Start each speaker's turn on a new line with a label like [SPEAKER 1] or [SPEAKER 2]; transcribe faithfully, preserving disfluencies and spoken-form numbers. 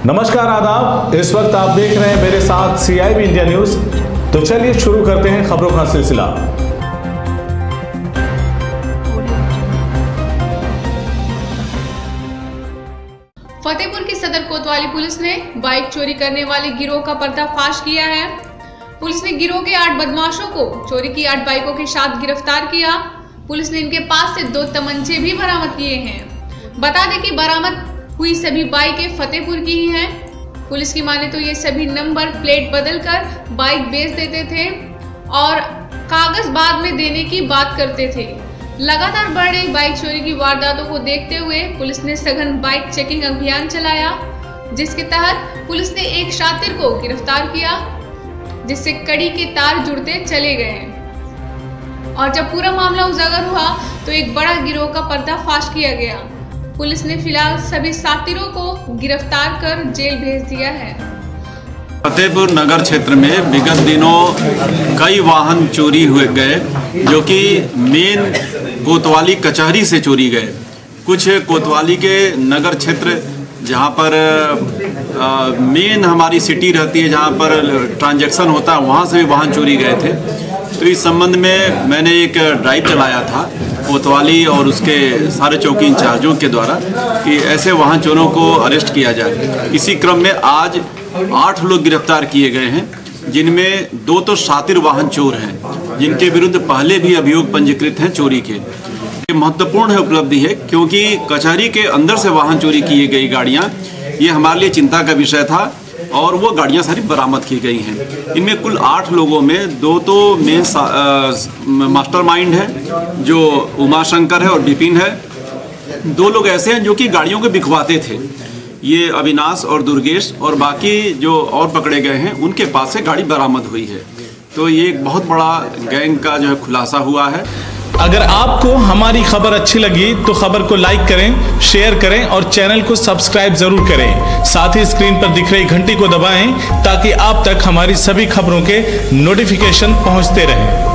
[SPEAKER 1] नमस्कार, आदाब। इस वक्त आप देख रहे हैं मेरे साथ C I B India news. तो चलिए शुरू करते हैं खबरों का सिलसिला।
[SPEAKER 2] फतेहपुर की सदर कोतवाली पुलिस ने बाइक चोरी करने वाले गिरोह का पर्दाफाश किया है। पुलिस ने गिरोह के आठ बदमाशों को चोरी की आठ बाइकों के साथ गिरफ्तार किया। पुलिस ने इनके पास से दो तमंचे भी बरामद किए हैं। बता दें कि बरामद हुई सभी बाइकें फतेहपुर की ही हैं। पुलिस की माने तो ये सभी नंबर प्लेट बदलकर बाइक बेच देते थे और कागज बाद में देने की बात करते थे। लगातार बढ़ रही बाइक चोरी की वारदातों को देखते हुए पुलिस ने सघन बाइक चेकिंग अभियान चलाया, जिसके तहत पुलिस ने एक शातिर को गिरफ्तार किया, जिससे कड़ी के तार जुड़ते चले गए। और जब पूरा मामला उजागर हुआ तो एक बड़ा गिरोह का पर्दाफाश किया गया। पुलिस ने फिलहाल सभी साथियों को गिरफ्तार कर जेल भेज दिया है।
[SPEAKER 3] फतेहपुर नगर क्षेत्र में विगत दिनों कई वाहन चोरी हुए गए, जो कि मेन कोतवाली कचहरी से चोरी गए। कुछ कोतवाली के नगर क्षेत्र जहां पर आ, मेन हमारी सिटी रहती है, जहां पर ट्रांजैक्शन होता है, वहां से भी वाहन चोरी गए थे। तो इस संबंध में मैंने एक ड्राइव चलाया था कोतवाली और उसके सारे चौकी इंचार्जों के द्वारा कि ऐसे वाहन चोरों को अरेस्ट किया जाए। इसी क्रम में आज आठ लोग गिरफ्तार किए गए हैं, जिनमें दो तो शातिर वाहन चोर हैं, जिनके विरुद्ध पहले भी अभियोग पंजीकृत हैं चोरी के। ये महत्वपूर्ण है उपलब्धि है, क्योंकि कचहरी के अंदर से वाहन चोरी की गई गाड़ियाँ, ये हमारे लिए चिंता का विषय था और वो गाड़ियाँ सारी बरामद की गई हैं। इनमें कुल आठ लोगों में दो तो मेन मास्टरमाइंड है, जो उमाशंकर है और विपिन है। दो लोग ऐसे हैं जो कि गाड़ियों को बिकवाते थे, ये अविनाश और दुर्गेश, और बाकी जो और पकड़े गए हैं उनके पास से गाड़ी बरामद हुई है। तो ये एक बहुत बड़ा गैंग का जो है खुलासा हुआ है।
[SPEAKER 1] अगर आपको हमारी खबर अच्छी लगी तो खबर को लाइक करें, शेयर करें और चैनल को सब्सक्राइब जरूर करें। साथ ही स्क्रीन पर दिख रही घंटी को दबाएं ताकि आप तक हमारी सभी खबरों के नोटिफिकेशन पहुंचते रहें।